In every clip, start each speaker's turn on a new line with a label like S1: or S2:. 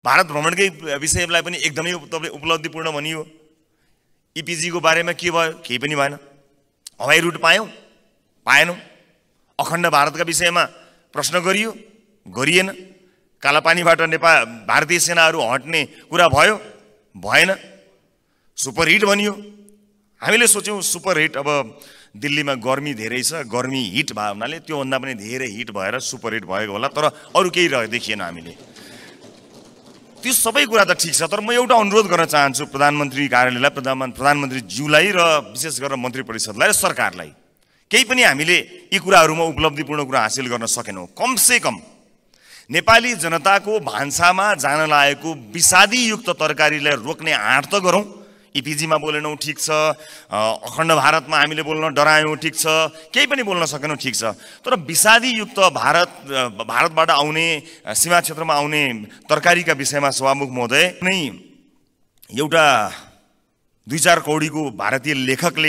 S1: भारत भ्रमणकै विषयलाई पनि एकदमै उपलब्धिपूर्ण भनियो। ईपीजी को बारेमा के भयो? केही पनि भएन। हवाई रुट पायौं? पाएनौं। अखण्ड भारतका विषयमा प्रश्न गरियो? गरिएन। कालापानीबाट भारतीय सेनाहरू हट्ने कुरा भयो? भएन। सुपरहिट भनियो। हामीले सोच्यौं सुपरहिट, अब दिल्लीमा गर्मी धेरै छ, गर्मी हिट भयो हुनाले त्यो भन्दा पनि धेरै हिट भएर सुपरहिट भएको होला, तर अरु केही देखिएन हामीले। त्यो सबै कुरा त ठीक छ, तर म एउटा अनुरोध गर्न चाहन्छु प्रधानमन्त्री कार्यालयलाई, प्रधानमन्त्री ज्यूलाई र विशेष गरेर मन्त्री परिषदलाई र सरकारलाई। केही पनि हामीले यी कुराहरुमा उपलब्धिपूर्ण कुरा हासिल गर्न सकेनौं। कम से कम नेपाली जनताको भान्सामा जान लागेको विषादीयुक्त तरकारीलाई रोक्ने आँट त गरौं। ईपीजी मा बोलेनौं, ठीक छ। अखण्ड भारतमा हामीले बोल्न डरायौं, ठीक छ। केही पनि बोल्न सकेनौं, ठीक छ। तर विषादीयुक्त भारतबाट आउने, सीमा क्षेत्रमा आउने तरकारीका विषयमा सभामुख महोदय नै एउटा 2-4 कौडीको भारतीय लेखकले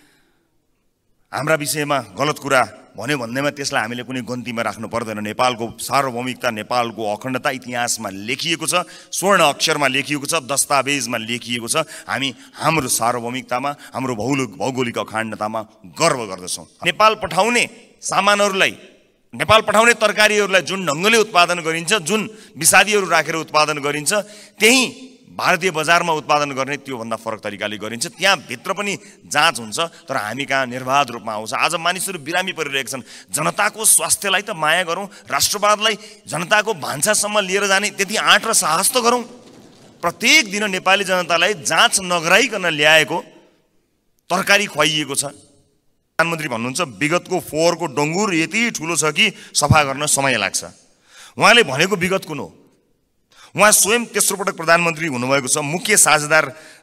S1: हाम्रा विषयमा गलत कुरा भन्यो भन्दैमा त्यसलाई हामीले कुनै गन्तीमा राख्नु पर्दैन। नेपालको सार्वभौमिकता, नेपालको अखण्डता इतिहासमा लेखिएको छ, स्वर्ण अक्षरमा लेखिएको छ, दस्तावेजमा लेखिएको छ। हामी हाम्रो सार्वभौमिकतामा, हाम्रो भौगोलिक अखण्डतामा गर्व गर्दछौं। नेपाल पठाउने सामानहरूलाई, नेपाल पठाउने तरकारीहरूलाई जुन ढंगले उत्पादन गरिन्छ, जुन विषादीहरू राखेर उत्पादन गरिन्छ, त्यही भारतीय बजारमा उत्पादन गर्ने त्यो भन्दा फरक तरिकाले गरिन्छ। त्यहाँ भित्र पनि जाँच हुन्छ, तर हामी कहाँ निर्वाध रूपमा आउँछ। आज मानिसहरू बिरामी परिरहेका छन्। जनताको स्वास्थ्यलाई त माया गरौं, राष्ट्रवादलाई जनताको भान्सासम्म लिएर जाने त्यति आँट र साहस त गरौं। प्रत्येक दिन नेपाली जनतालाई जाँच नगराइकन ल्याएको तरकारी खुवाइएको छ। प्रधानमन्त्री भन्नुहुन्छ विगतको फोहोरको डंगुर यति ठूलो छ कि सफा गर्न समय लाग्छ। उहाँले भनेको विगत कुन हो? उहाँ स्वयं तेस्रो पटक प्रधानमन्त्री हुनुभएको छ। मुख्य साझेदार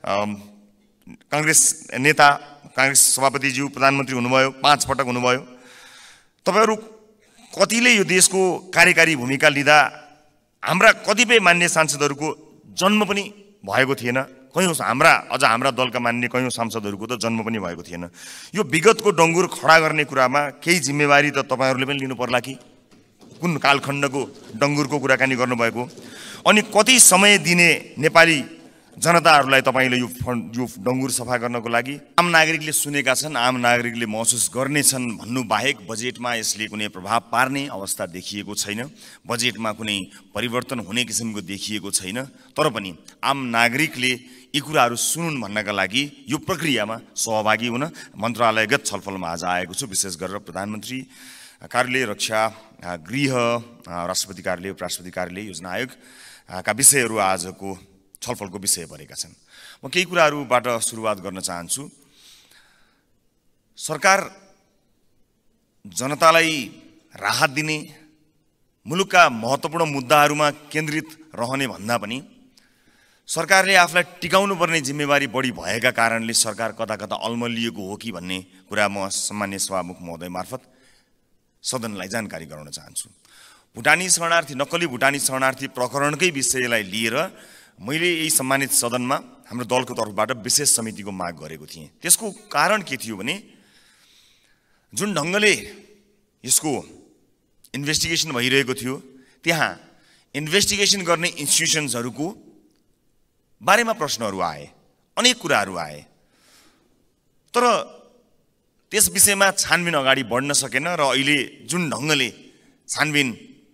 S1: कांग्रेस नेता, कांग्रेस सभापतिज्यू प्रधानमन्त्री हुनुभयो, 5 पटक हुनुभयो। तपाईहरु कतिले यो देशको कार्यकारी भूमिका लिँदा हाम्रा कतिपय मान्य सांसदहरुको जन्म पनि भएको थिएन। हाम्रा दलका मान्य कयौं सांसदहरुको त जन्म पनि भएको थिएन। यो विगतको डंगुर खडा गर्ने कुरामा केही जिम्मेवारी त तपाईहरुले पनि लिनु पर्ला कि? कुन कालखण्डको डंगुरको कुराकानी गर्नुभएको? अनि कति समय दिने नेपाली जनताहरूलाई तपाईले यो डंगुर सफा गर्नको लागि? आम नागरिकले सुनेका छन्, आम नागरिकले महसुस गर्नेछन् भन्नु बाहेक बजेटमा यसले कुनै प्रभाव पार्ने अवस्था देखिएको छैन। बजेटमा कुनै परिवर्तन हुने किसिमको देखिएको छैन। तर पनि आम नागरिकले यी कुराहरू सुनुन् भन्नका लागि यो प्रक्रियामा सहभागी हुन मन्त्रालयगत छलफलमा आज आएको छु। विशेष गरेर प्रधानमन्त्री कार्यालय, रक्षा गृह, राष्ट्रपति कार्यालय, उपराष्ट्रपति कार्यालय, योजना आयोग का विषयहरू आजको छलफलको विषय बनेका छन्। म केही कुराहरूबाट सुरुवात गर्न चाहन्छु। सरकार जनतालाई राहत दिने, मुलुकका महत्त्वपूर्ण मुद्दाहरूमा केन्द्रित रहने भन्दा पनि सरकारले आफूलाई टिकाउनु पर्ने जिम्मेवारी बढी भएका कारणले सरकार कता कता अल्मलिएको हो कि भन्ने कुरा म सम्मान्य सभामुख महोदय मार्फत सदनलाई जानकारी गराउन चाहन्छु। भुटानी शरणार्थी, नक्कली भुटानी शरणार्थी प्रकरणकै विषयलाई लिएर मैले यही सम्मानित सदनमा हाम्रो दलको तर्फबाट विशेष समितिको माग गरेको थिएँ। त्यसको कारण के थियो भने जुन ढंगले यसको इन्भेस्टिगेसन भइरहेको थियो, त्यहाँ इन्भेस्टिगेसन गर्ने इन्स्टिट्युसन्सहरूको बारेमा प्रश्नहरू आए, अनेक कुराहरू आए। तर त्यस विषयमा छानबिन अगाडि बढ्न सकेन र अहिले जुन ढंगले छानबिन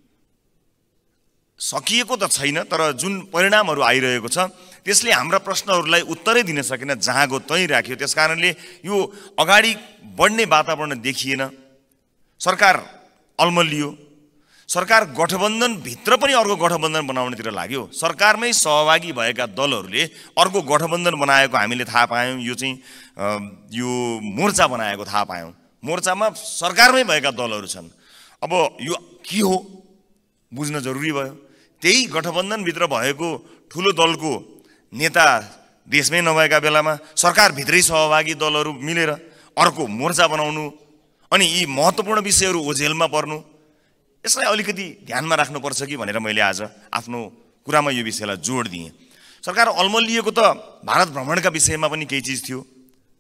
S1: सकिएको त छैन, तर जुन परिणामहरू आइरहेको छ त्यसले हाम्रा प्रश्नहरूलाई उत्तरै दिन सकेन, जहाँको त्यही राख्यो। त्यसकारणले यो अगाडि बढ्ने वातावरण देखिएन। सरकार अल्मलियो। सरकार गठबन्धन भित्र पनि अर्को गठबन्धन बनाउनेतिर लाग्यो। सरकारमै सहभागी भएका दलहरूले अर्को गठबन्धन बनाएको हामीले थाहा पायौं। यो चाहिँ यो मोर्चा बनाएको थाहा पायौं। मोर्चामा सरकारमै भएका दलहरू छन्। अब यो के हो बुझ्न जरुरी भयो। त्यही गठबन्धन भित्र भएको ठूलो दलको नेता देशमै नभएका बेलामा सरकार भित्रै सहभागी दलहरू मिलेर अर्को मोर्चा बनाउनु अनि यी महत्त्वपूर्ण विषयहरू ओझेलमा पर्नु, यसलाई अलिकति ध्यानमा राख्नुपर्छ कि भनेर मैले आज आफ्नो कुरामा यो विषयलाई जोड दिएँ। सरकार अल्मलिएको त भारत भ्रमणका विषयमा पनि केही चीज थियो।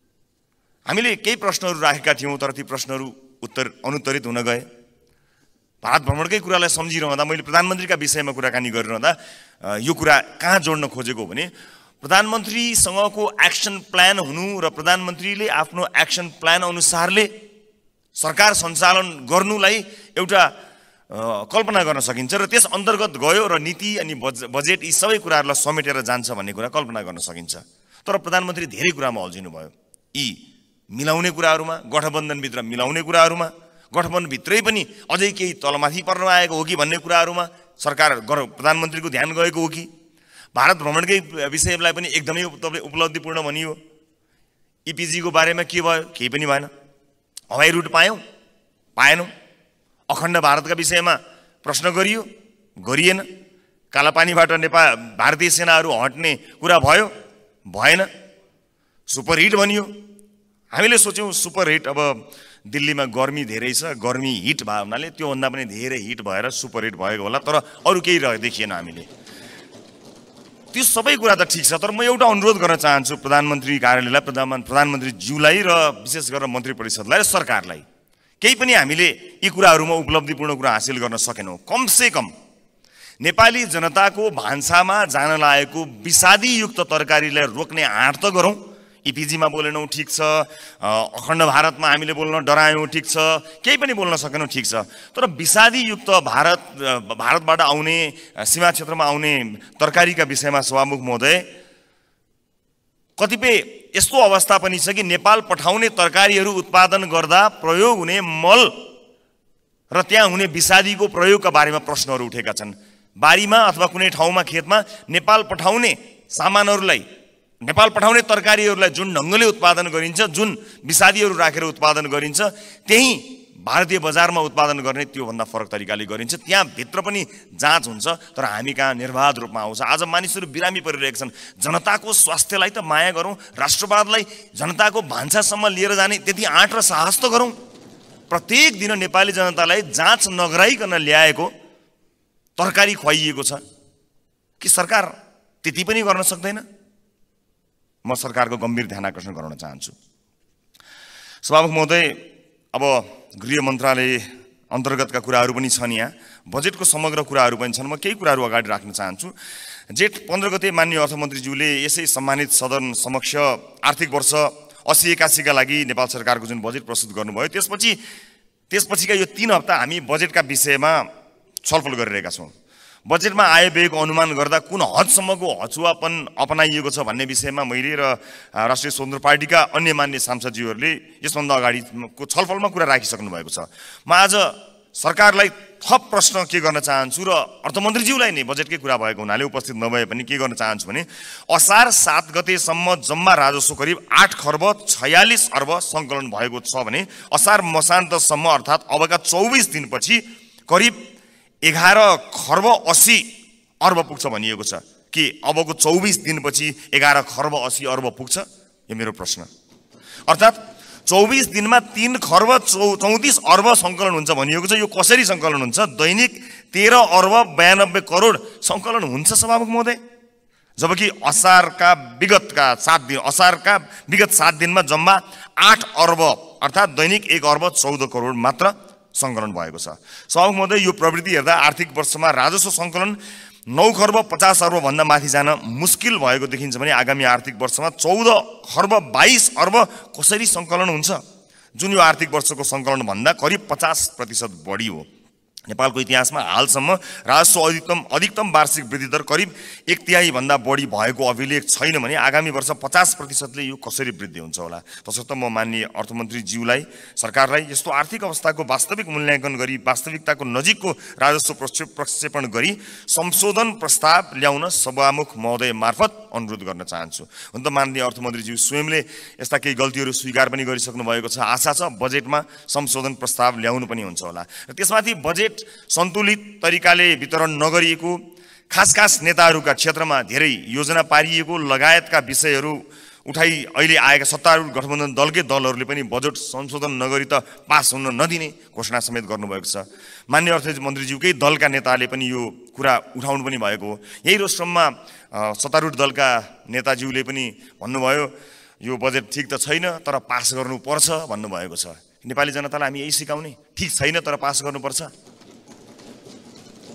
S1: हामीले केही प्रश्नहरू राखेका थियौं, तर ती प्रश्नहरू अनुत्तरित हुन गए। भारत भ्रमणकै कुरालाई सम्झिरहँदा मैले प्रधानमन्त्रीका विषयमा कुराकानी गरिरहँदा यो कुरा कहाँ जोड्न खोजेको भने प्रधानमन्त्रीसँगको एक्सन प्लान हुनु र प्रधानमन्त्रीले आफ्नो एक्सन प्लान अनुसारले सरकार सञ्चालन गर्नुलाई एउटा कल्पना गर्न सकिन्छ र त्यस अन्तर्गत गयो र नीति अनि बजेट यी सबै कुराहरूलाई समेटेर जान्छ भन्ने कुरा कल्पना गर्न सकिन्छ। तर प्रधानमन्त्री धेरै कुरामा अल्झिनु भयो। यी मिलाउने कुराहरूमा, गठबन्धनभित्र मिलाउने कुराहरूमा, गठबन्धनभित्रै पनि अझै केही तलमाथि पर्न आएको हो कि भन्ने कुराहरूमा सरकार प्रधानमन्त्रीको ध्यान गएको हो कि भारत भ्रमणकै विषयलाई पनि एकदमै उपलब्धिपूर्ण भनियो। इपिजीको बारेमा के भयो? केही पनि भएन। हवाई रुट पायौँ? पाएनौँ। अखण्ड भारतका विषयमा प्रश्न गरियो? गरिएन। कालापानीबाट भारतीय सेनाहरू हट्ने कुरा भयो? भएन। सुपरहिट भनियो। हामीले सोच्यौँ सुपरहिट, अब दिल्लीमा गर्मी धेरै छ, गर्मी हिट भयो हुनाले त्योभन्दा पनि धेरै हिट भएर सुपरहिट भएको होला, तर अरू केही देखिएन हामीले। त्यो सबै कुरा त ठिक छ, तर म एउटा अनुरोध गर्न चाहन्छु प्रधानमन्त्री कार्यालयलाई, प्रधानमन्त्रीज्यूलाई र विशेष गरेर मन्त्री परिषदलाई र सरकारलाई। केही पनि हामीले यी कुराहरूमा उपलब्धिपूर्ण कुरा हासिल गर्न सकेनौँ। कमसेकम नेपाली जनताको भान्सामा जान लागेको विषादीयुक्त तरकारीलाई रोक्ने आँट त गरौँ। इपिजीमा बोलेनौँ, ठिक छ। अखण्ड भारतमा हामीले बोल्न डरायौँ, ठिक छ। केही पनि बोल्न सकेनौँ, ठिक छ। तर विषादीयुक्त भारतबाट आउने, सीमा क्षेत्रमा आउने तरकारीका विषयमा सभामुख महोदय, कतिपय यस्तो अवस्था पनि छ कि नेपाल पठाउने तरकारीहरू उत्पादन गर्दा प्रयोग हुने मल र त्यहाँ हुने विषादीको प्रयोगका बारेमा प्रश्नहरू उठेका छन्। बारीमा अथवा कुनै ठाउँमा खेतमा नेपाल पठाउने सामानहरूलाई, नेपाल पठाउने तरकारीहरूलाई जुन ढङ्गले उत्पादन गरिन्छ, जुन विषादीहरू राखेर उत्पादन गरिन्छ, त्यही भारतीय बजारमा उत्पादन गर्ने त्योभन्दा फरक तरिकाले गरिन्छ। त्यहाँ भित्र पनि जाँच हुन्छ, तर हामी कहाँ निर्वाध रूपमा आउँछ। आज मानिसहरू बिरामी परिरहेका छन्। जनताको स्वास्थ्यलाई त माया गरौँ, राष्ट्रवादलाई जनताको भान्सासम्म लिएर जाने त्यति आँट र साहस त गरौँ। प्रत्येक दिन नेपाली जनतालाई जाँच नगराइकन ल्याएको तरकारी खुवाइएको छ कि सरकार त्यति पनि गर्न सक्दैन? म सरकारको गम्भीर ध्यान आकर्षण गराउन चाहन्छु। सभामुख महोदय, अब गृह मन्त्रालय अन्तर्गतका कुराहरू पनि छन्, यहाँ बजेटको समग्र कुराहरू पनि छन्। म केही कुराहरू अगाडि राख्न चाहन्छु। जेठ 15 गते माननीय अर्थमन्त्रीज्यूले यसै सम्मानित सदन समक्ष आर्थिक वर्ष 80-81 का लागि नेपाल सरकारको जुन बजेट प्रस्तुत गर्नुभयो, त्यसपछिका यो 3 हप्ता हामी बजेटका विषयमा छलफल गरिरहेका छौँ। बजेटमा आय व्ययको अनुमान गर्दा कुन हदसम्मको हचुवापन अपनाइएको छ भन्ने विषयमा मैले र राष्ट्रिय स्वतन्त्र पार्टीका अन्य मान्य सांसदज्यूहरूले यसभन्दा अगाडिको छलफलमा कुरा राखिसक्नु भएको छ। म आज सरकारलाई थप प्रश्न के गर्न चाहन्छु र अर्थमन्त्रीज्यूलाई नै बजेटकै कुरा भएको हुनाले उपस्थित नभए पनि के गर्न चाहन्छु भने असार 7 गतेसम्म जम्मा राजस्व करिब 8 खर्ब 46 अर्ब सङ्कलन भएको छ भने असार मसान्तसम्म अर्थात् अबका 24 दिनपछि करिब 11 खर्ब 80 अर्ब पुग्छ भनिएको छ। के अबको 24 दिनपछि 11 खर्ब 80 अर्ब पुग्छ? यो मेरो प्रश्न। अर्थात् 24 दिनमा 3 खर्ब 34 अर्ब सङ्कलन हुन्छ भनिएको छ। यो कसरी सङ्कलन हुन्छ? दैनिक 13 अर्ब 92 करोड सङ्कलन हुन्छ सभामुख महोदय। जबकि असारका विगत 7 दिनमा जम्मा 8 अर्ब अर्थात् दैनिक 1 अर्ब 14 करोड मात्र सङ्कलन भएको छ। सभामुख महोदय, यो प्रवृत्ति हेर्दा आर्थिक वर्षमा राजस्व सङ्कलन 9 खर्ब 50 अर्ब भन्दा माथि जान मुस्किल भएको देखिन्छ भने आगामी आर्थिक वर्षमा 14 खर्ब 22 अर्ब कसरी सङ्कलन हुन्छ, जुन यो आर्थिक वर्षको सङ्कलन भन्दा करिब 50% बढी हो। नेपालको इतिहासमा हालसम्म राजस्व अधिकतम वार्षिक वृद्धि दर करिब 1/3 भन्दा बढी भएको अभिलेख छैन भने आगामी वर्ष 50%ले यो कसरी वृद्धि हुन्छ होला? तसर्थ म माननीय अर्थमन्त्रीज्यूलाई, सरकारलाई यस्तो आर्थिक अवस्थाको वास्तविक मूल्याङ्कन गरी वास्तविकताको नजिकको राजस्व प्रक्षेपण गरी संशोधन प्रस्ताव ल्याउन सभामुख महोदय मार्फत अनुरोध गर्न चाहन्छु। हुन त माननीय अर्थमन्त्रीज्यू स्वयंले यस्ता केही गल्तीहरू स्वीकार पनि गरिसक्नु भएको छ। आशा छ बजेटमा संशोधन प्रस्ताव ल्याउनु पनि हुन्छ होला। र त्यसमाथि बजेट सन्तुलित तरिकाले वितरण नगरिएको, खास नेताहरूका क्षेत्रमा धेरै योजना पारिएको लगायतका विषयहरू उठाई अहिले आएका सत्तारूढ गठबन्धन दलकै दलहरूले पनि बजेट संशोधन नगरी त पास हुन नदिने घोषणा समेत गर्नुभएको छ। माननीय अर्थमन्त्रीज्यूकै दलका नेताले पनि यो कुरा उठाउनु पनि भएको हो। यही रोस्ट्रममा सत्तारूढ दलका नेताज्यूले पनि भन्नुभयो यो बजेट ठिक त छैन तर पास गर्नुपर्छ भन्नुभएको छ। नेपाली जनतालाई हामी यही सिकाउने, ठिक छैन तर पास गर्नुपर्छ।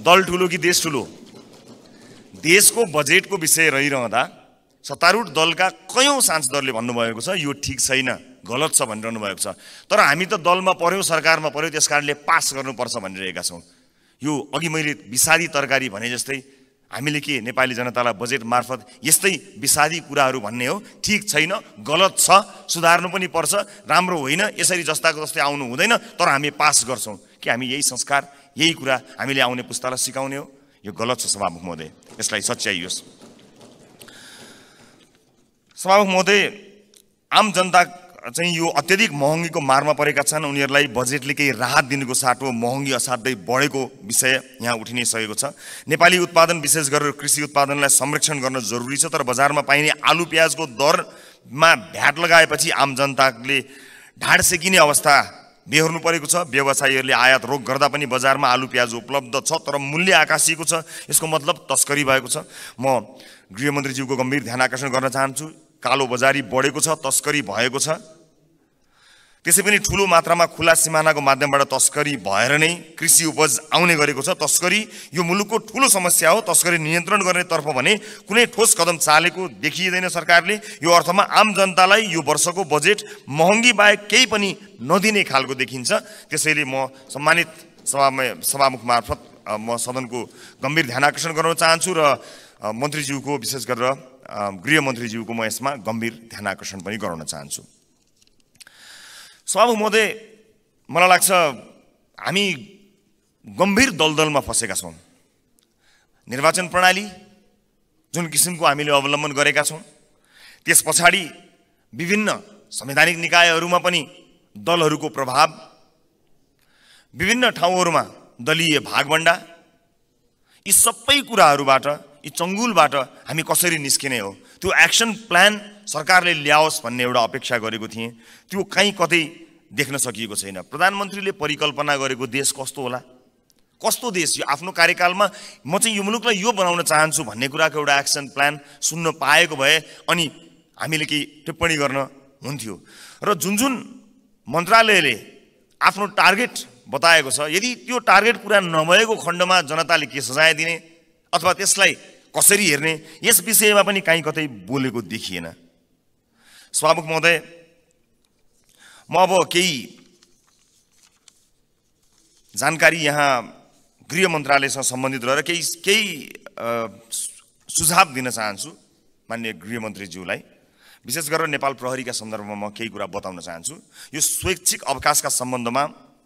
S1: दल ठुलो कि देश ठुलो? देशको बजेटको विषय रहिरहँदा सत्तारूढ दलका कयौं सांसदहरूले भन्नुभएको छ यो ठिक छैन, गलत छ भनिरहनु भएको छ। तर हामी त दलमा पर्यौं, सरकारमा पर्यौं, त्यसकारणले पास गर्नुपर्छ भनिरहेका छौँ। यो अघि मैले विषादी तरकारी भने जस्तै हामीले के नेपाली जनतालाई बजेट मार्फत यस्तै विषादी कुराहरू भन्ने हो? ठिक छैन, गलत छ, सुधार्नु पनि पर्छ, राम्रो होइन, यसरी जस्ताको जस्तै आउनु हुँदैन, तर हामी पास गर्छौँ। कि हामी यही संस्कार, यही कुरा हामीले आउने पुस्तालाई सिकाउने हो? यो गलत छ सभामुख महोदय, यसलाई सच्याइयोस्। सभामुख महोदय, आम जनता चाहिँ यो अत्यधिक महँगीको मारमा परेका छन्। उनीहरूलाई बजेटले केही राहत दिनुको साटो महँगी असाध्यै बढेको विषय यहाँ उठिनै सकेको छ। नेपाली उत्पादन विशेष गरेर कृषि उत्पादनलाई संरक्षण गर्न जरुरी छ, तर बजारमा पाइने आलु प्याजको दरमा भ्याट लगाएपछि आम जनताले ढाड सेकिने अवस्था बेहोर्नु परेको छ। व्यवसायीहरूले आयात रोक गर्दा पनि बजारमा आलु प्याज उपलब्ध छ, तर मूल्य आकाशिएको छ। यसको मतलब तस्करी भएको छ। म गृहमन्त्रीज्यूको गम्भीर ध्यान आकर्षण गर्न चाहन्छु। कालो बजारी बढेको छ, तस्करी भएको छ। त्यसै पनि ठूलो मात्रामा खुला सिमानाको माध्यमबाट तस्करी भएर नै कृषि उपज आउने गरेको छ। तस्करी यो मुलुकको ठूलो समस्या हो। तस्करी नियन्त्रण गर्नेतर्फ भने कुनै ठोस कदम चालेको देखिँदैन सरकारले। यो अर्थमा आम जनतालाई यो वर्षको बजेट महँगी बाहेक केही पनि नदिने खालको देखिन्छ। त्यसैले म सम्मानित सभामुख मार्फत म सदनको गम्भीर ध्यान आकर्षण गर्न चाहन्छु र मन्त्रीज्यूको विशेष गरेर गृहमन्त्रीज्यूको म यसमा गम्भीर ध्यान आकर्षण पनि गराउन चाहन्छु। सभामुख महोदय, मलाई लाग्छ हामी गम्भीर दलदलमा फसेका छौँ। निर्वाचन प्रणाली जुन किसिमको हामीले अवलम्बन गरेका छौँ, त्यस पछाडि विभिन्न संवैधानिक निकायहरूमा पनि दलहरूको प्रभाव, विभिन्न ठाउँहरूमा दलीय भागभण्डा, यी सबै कुराहरूबाट, यी चङ्गुलबाट हामी कसरी निस्किने हो? त्यो एक्सन प्लान सरकारले ल्याओस् भन्ने एउटा अपेक्षा गरेको थिएँ, त्यो कहीँ कतै देख्न सकिएको छैन। प्रधानमन्त्रीले परिकल्पना गरेको देश कस्तो होला? कस्तो देश? यो आफ्नो कार्यकालमा म चाहिँ यो मुलुकलाई यो बनाउन चाहन्छु भन्ने कुराको एउटा एक्सन प्लान सुन्न पाएको भए अनि हामीले केही टिप्पणी गर्न हुन्थ्यो। र जुन जुन मन्त्रालयले आफ्नो टार्गेट बताएको छ, यदि त्यो टार्गेट पुरा नभएको खण्डमा जनताले के सजाय दिने अथवा त्यसलाई कसरी हेर्ने, यस विषयमा पनि कहीँ कतै बोलेको देखिएन। सभामुख महोदय, म अब केही जानकारी यहाँ गृह मन्त्रालयसँग सम्बन्धित रहेर केही सुझाव दिन चाहन्छु माननीय गृहमन्त्रीज्यूलाई। विशेष गरेर नेपाल प्रहरीका सन्दर्भमा म केही कुरा बताउन चाहन्छु। यो स्वैच्छिक अवकाशका सम्बन्धमा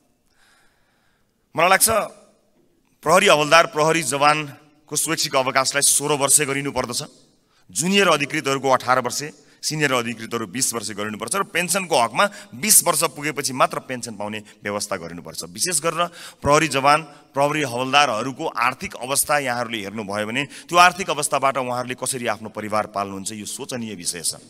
S1: मलाई लाग्छ प्रहरी हवलदार, प्रहरी जवानको स्वैच्छिक अवकाशलाई 16 वर्ष गरिनुपर्दछ। जुनियर अधिकृतहरूको 18 वर्ष, सिनियर अधिकृतहरू 20 वर्ष गरिनुपर्छ र पेन्सनको हकमा 20 वर्ष पुगेपछि मात्र पेन्सन पाउने व्यवस्था गरिनुपर्छ। विशेष गरेर प्रहरी जवान, प्रहरी हवलदारहरूको आर्थिक अवस्था यहाँहरूले हेर्नुभयो भने त्यो आर्थिक अवस्थाबाट उहाँहरूले कसरी आफ्नो परिवार पाल्नुहुन्छ, यो सोचनीय विषय छ।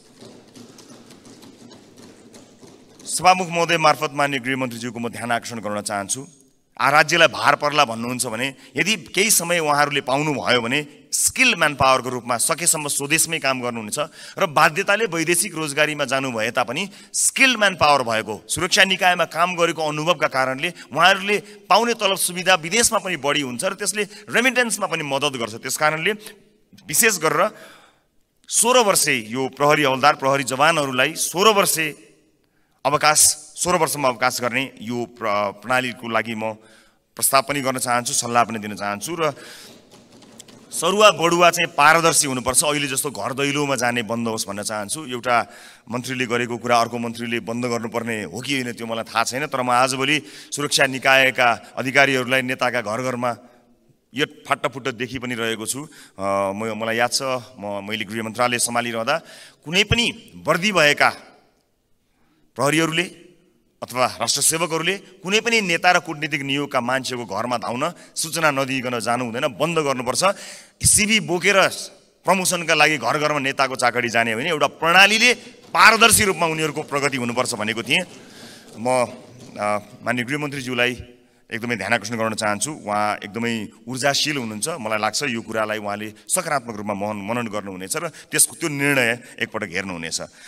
S1: सभामुख महोदय मार्फत माननीय गृहमन्त्रीज्यूको म ध्यान आकर्षण गर्न चाहन्छु। राज्यलाई भार पर्ला भन्नुहुन्छ भने यदि केही समय उहाँहरूले पाउनुभयो भने स्किल म्यान पावरको रूपमा सकेसम्म स्वदेशमै काम गर्नुहुनेछ र बाध्यताले वैदेशिक रोजगारीमा जानु भए तापनि स्किल म्यान पावर भएको, सुरक्षा निकायमा काम गरेको अनुभवका कारणले उहाँहरूले पाउने तलब सुविधा विदेशमा पनि बढी हुन्छ र त्यसले रेमिटेन्समा पनि मद्दत गर्छ। त्यसकारणले विशेष गरेर 16 वर्षे यो प्रहरी हवलदार, प्रहरी जवानहरूलाई 16 वर्षमा अवकाश गर्ने यो प्रणालीको लागि म प्रस्ताव पनि गर्न चाहन्छु, सल्लाह पनि दिन चाहन्छु। र सरुवा बढुवा चाहिँ पारदर्शी हुनुपर्छ। अहिले जस्तो घर दैलोमा जाने बन्द होस् भन्न चाहन्छु। एउटा मन्त्रीले गरेको कुरा अर्को मन्त्रीले बन्द गर्नुपर्ने हो कि होइन त्यो मलाई थाहा छैन, तर म आजभोलि सुरक्षा निकायका अधिकारीहरूलाई नेताका घर घरमा यो फाटाफुट्टा देखि पनि रहेको छु। मलाई याद छ मैले गृह मन्त्रालय सम्हालिरहँदा कुनै पनि वर्दी भएका प्रहरीहरूले अथवा राष्ट्र सेवकहरूले कुनै पनि नेता र कूटनीतिक नियोगका मान्छेको घरमा धाउन सूचना नदिइकन जानु हुँदैन, बन्द गर्नुपर्छ। सिबी बोकेर प्रमोसनका लागि घर घरमा नेताको चाकडी जाने होइन, एउटा प्रणालीले पारदर्शी रूपमा उनीहरूको प्रगति हुनुपर्छ भनेको थिएँ। म माननीय गृहमन्त्रीज्यूलाई एकदमै ध्यान आकर्षण गर्न चाहन्छु। उहाँ एकदमै ऊर्जाशील हुनुहुन्छ। मलाई लाग्छ यो कुरालाई उहाँले सकारात्मक रूपमा मनन गर्नुहुनेछ र त्यसको त्यो निर्णय एकपटक हेर्नुहुनेछ।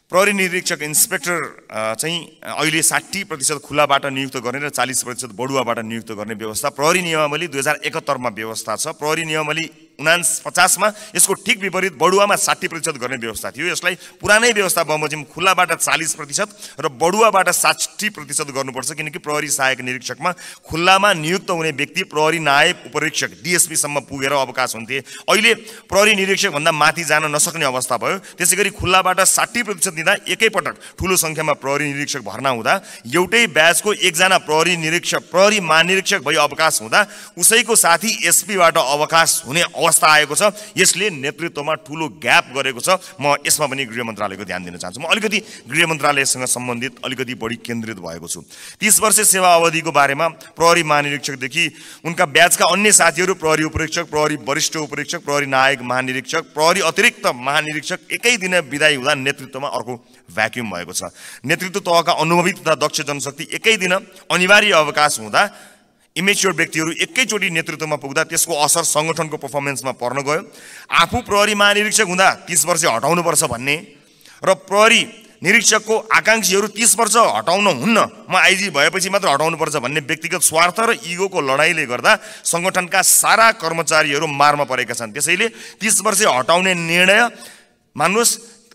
S1: प्रहरी निरीक्षक इन्स्पेक्टर चाहिँ अहिले 60% खुलाबाट नियुक्त गर्ने र 40% बढुवाबाट नियुक्त गर्ने व्यवस्था प्रहरी नियमावली 2071 मा व्यवस्था छ। प्रहरी नियमावली 4950 मा यसको ठिक विपरीत बढुवामा 60% गर्ने व्यवस्था थियो। यसलाई पुरानै व्यवस्था बमोजिम खुलाबाट 40% र बढुवाबाट 60% गर्नुपर्छ, किनकि प्रहरी सहायक निरीक्षकमा खुल्लामा नियुक्त हुने व्यक्ति प्रहरी नायब उपरीक्षक DSP सम्म पुगेर अवकाश हुन्थे। अहिले प्रहरी निरीक्षक भन्दा माथि जान नसक्ने अवस्था भयो। त्यसैगरी खुल्लाबाट 60% दिँदा एकैपटक ठूलो संख्यामा प्रहरी निरीक्षक भर्ना हुँदा एउटै ब्याचको एकजना प्रहरी महानिरीक्षक भई अवकाश हुँदा उसैको साथी SP बाट अवकाश हुने अवस्था आएको छ। यसले नेतृत्वमा ठूलो ग्याप गरेको छ। म यसमा पनि गृह मन्त्रालयको ध्यान दिन चाहन्छु। म अलिकति गृह मन्त्रालयसँग सम्बन्धित अलिकति बढी केन्द्रित भएको छु। 30 वर्ष सेवा अवधिको बारेमा प्रहरी महानिरीक्षकदेखि उनका ब्याचका अन्य साथीहरू प्रहरी उपरीक्षक, प्रहरी वरिष्ठ उपरीक्षक, प्रहरी नायक महानिरीक्षक, प्रहरी अतिरिक्त महानिरीक्षक एकै दिन विदाई हुँदा नेतृत्वमा अर्को भ्याक्युम भएको छ। नेतृत्व तहका अनुभवी तथा दक्ष जनशक्ति एकै दिन अनिवार्य अवकाश हुँदा इमेच्योर व्यक्तिहरू एकैचोटि नेतृत्वमा पुग्दा त्यसको असर संगठनको पर्फर्मेन्समा पर्न गयो। आफू प्रहरी महानिरीक्षक हुँदा 30 वर्ष हटाउनुपर्छ भन्ने र प्रहरी निरीक्षकको आकांक्षीहरू 30 वर्ष हटाउन हुन्न, म आइजी भएपछि मात्र हटाउनुपर्छ भन्ने व्यक्तिगत स्वार्थ र इगोको लडाईँले गर्दा संगठनका सारा कर्मचारीहरू मारमा परेका छन्। त्यसैले 30 वर्ष हटाउने निर्णय मान्नुहोस्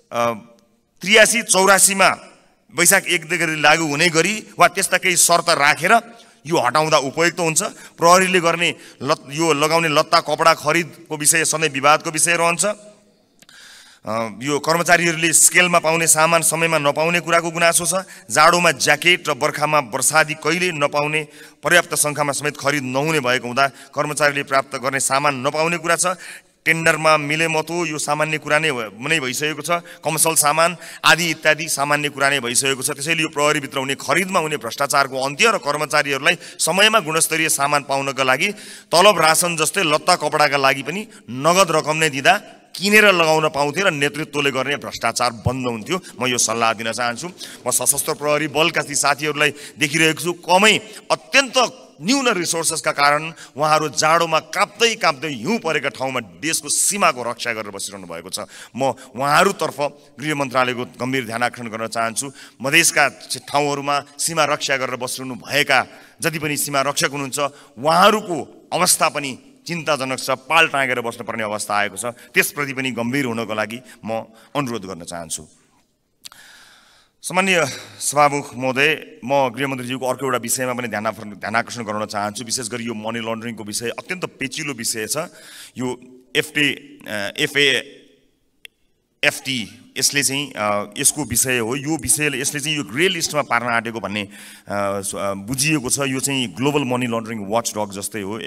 S1: 83-84 मा वैशाख 1 देखि लागू हुने गरी वा त्यस्ता केही शर्त राखेर यो हटाउँदा उपयुक्त हुन्छ। प्रहरीले गर्ने यो लगाउने लत्ता कपडा खरिदको विषय सधैँ विवादको विषय रहन्छ। यो कर्मचारीहरूले स्केलमा पाउने सामान समयमा नपाउने कुराको गुनासो छ। जाडोमा ज्याकेट र बर्खामा वर्षादि कहिले नपाउने, पर्याप्त सङ्ख्यामा समेत खरिद नहुने भएको हुँदा कर्मचारीले प्राप्त गर्ने सामान नपाउने कुरा छ। टेन्डरमा मिलेमतो यो सामान्य कुरा नै भइसकेको छ। कमर्सियल सामान आदि इत्यादि सामान्य कुरा नै भइसकेको छ। त्यसैले यो प्रहरीभित्र हुने खरिदमा हुने भ्रष्टाचारको अन्त्य र कर्मचारीहरूलाई समयमा गुणस्तरीय सामान पाउनका लागि तलब रासन जस्तै लत्ता कपडाका लागि पनि नगद रकम नै दिँदा किनेर लगाउन पाउँथे र नेतृत्वले गर्ने भ्रष्टाचार बन्द हुन्थ्यो। म यो सल्लाह दिन चाहन्छु। म सशस्त्र प्रहरी बलका ती साथीहरूलाई देखिरहेको छु, कमै अत्यन्त न्यून रिसोर्सेसका कारण उहाँहरू जाडोमा काप्दै हिउँ परेका ठाउँमा देशको सीमाको रक्षा गरेर बसिरहनु भएको छ। म उहाँहरूतर्फ गृह मन्त्रालयको गम्भीर ध्यान आकर्षण गर्न चाहन्छु। मधेसका ठाउँहरूमा सीमा रक्षा गरेर बसिरहनु भएका जति पनि सीमा रक्षक हुनुहुन्छ उहाँहरूको अवस्था पनि चिन्ताजनक छ। पाल टाँगेर बस्नुपर्ने अवस्था आएको छ। त्यसप्रति पनि गम्भीर हुनको लागि म अनुरोध गर्न चाहन्छु। सामान्य सभामुख महोदय, म गृहमन्त्रीज्यूको अर्को एउटा विषयमा पनि ध्यान आकर्षण गराउन चाहन्छु। विशेष गरी यो मनी लन्ड्रिङको विषय अत्यन्त पेचिलो विषय छ। यो FATF यसले चाहिँ यसको विषय हो। यो विषयले यसले चाहिँ यो ग्रे लिस्टमा पार्न आँटेको भन्ने बुझिएको छ। यो चाहिँ global money laundering watch dog जस्तै हो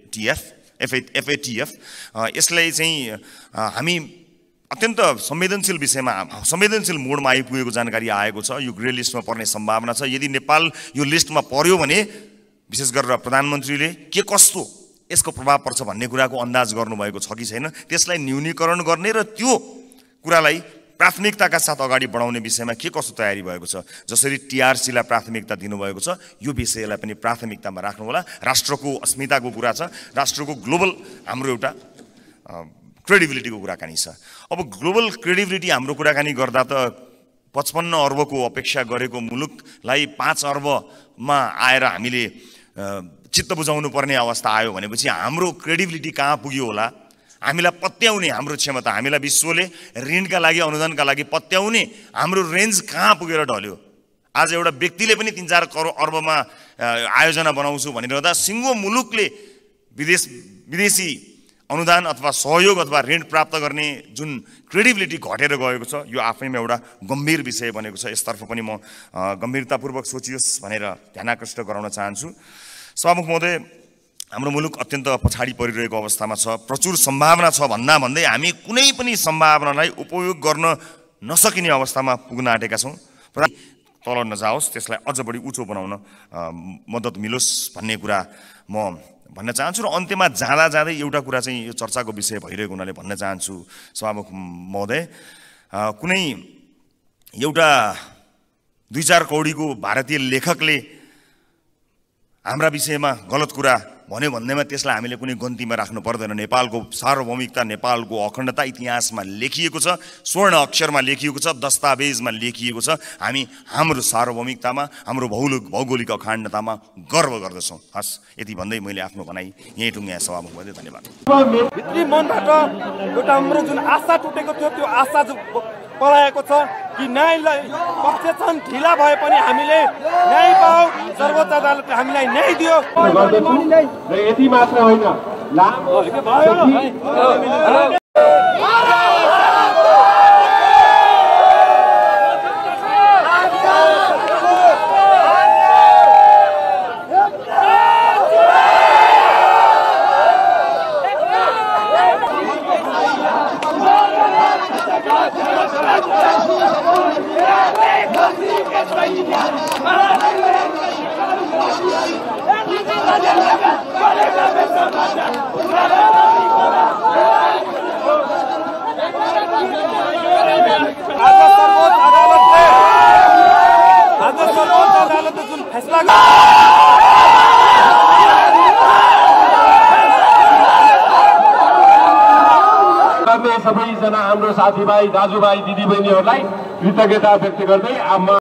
S1: FATF। यसलाई चाहिँ हामी अत्यन्त संवेदनशील विषयमा संवेदनशील मोडमा आइपुगेको जानकारी आएको छ। यो ग्रे लिस्टमा पर्ने सम्भावना छ। यदि नेपाल यो लिस्टमा पर्यो भने विशेष गरेर प्रधानमन्त्रीले के कस्तो यसको प्रभाव पर्छ भन्ने कुराको अन्दाज गर्नुभएको छ कि छैन, त्यसलाई न्यूनीकरण गर्ने र त्यो कुरालाई प्राथमिकताका साथ अगाडि बढाउने विषयमा के कस्तो तयारी भएको छ। जसरी TRCलाई प्राथमिकता दिनुभएको छ, यो विषयलाई पनि प्राथमिकतामा राख्नु होला। राष्ट्रको अस्मिताको कुरा छ, राष्ट्रको ग्लोबल हाम्रो एउटा क्रेडिबिलिटीको कुराकानी छ। अब ग्लोबल क्रेडिबिलिटी हाम्रो कुराकानी गर्दा त 55 अर्बको अपेक्षा गरेको मुलुकलाई 5 अर्बमा आएर हामीले चित्त बुझाउनु पर्ने अवस्था आयो भनेपछि हाम्रो क्रेडिबिलिटी कहाँ पुग्यो होला? हामीलाई पत्याउने हाम्रो क्षमता, हामीलाई विश्वले ऋणका लागि अनुदानका लागि पत्याउने हाम्रो रेन्ज कहाँ पुगेर ढल्यो? आज एउटा व्यक्तिले पनि 3-4 करोड अर्बमा आयोजना बनाउँछु भनिरहँदा सिङ्गो मुलुकले विदेशी अनुदान अथवा सहयोग अथवा ऋण प्राप्त गर्ने जुन क्रेडिबिलिटी घटेर गएको छ, यो आफैमा एउटा गम्भीर विषय बनेको छ। यसतर्फ पनि म गम्भीरतापूर्वक सोचियोस् भनेर ध्यान आकर्षित गराउन चाहन्छु। सभामुख महोदय, हाम्रो मुलुक अत्यन्त पछाडि परिरहेको अवस्थामा छ। प्रचुर सम्भावना छ भन्दै हामी कुनै पनि सम्भावनालाई उपयोग गर्न नसकिने अवस्थामा पुग्न आँटेका छौँ। तल नजाओस्, त्यसलाई अझ बढी उचो बनाउन मद्दत मिलोस् भन्ने कुरा म भन्न चाहन्छु। र अन्त्यमा जाँदै एउटा कुरा चाहिँ यो चर्चाको विषय भइरहेको हुनाले भन्न चाहन्छु सभामुख महोदय, कुनै एउटा 2-4 कौडीको भारतीय लेखकले हाम्रा विषयमा गलत कुरा भन्यो भन्दैमा त्यसलाई हामीले कुनै गन्तीमा राख्नु पर्दैन। नेपालको सार्वभौमिकता, नेपालको अखण्डता इतिहासमा लेखिएको छ, स्वर्ण अक्षरमा लेखिएको छ, दस्तावेजमा लेखिएको छ। हामी हाम्रो सार्वभौमिकतामा, हाम्रो भौगोलिक अखण्डतामा गर्व गर्दछौँ। हस्, यति भन्दै मैले आफ्नो भनाइ यहीँ टुङ्ग्याए। सभामुख महोदय, धन्यवाद।
S2: भित्री मनबाट एउटा हाम्रो जुन आशा टुटेको थियो त्यो आशा पलाएको छ कि न्यायलाई पक्ष छन्, ढिला भए पनि हामीले न्याय पाऊ, सर्वोच्च अदालतले हामीलाई न्याय दियो।
S3: र यति मात्र होइन, सबैजना हाम्रो साथीभाइ, दाजुभाइ, दिदीबहिनीहरूलाई कृतज्ञता व्यक्त गर्दै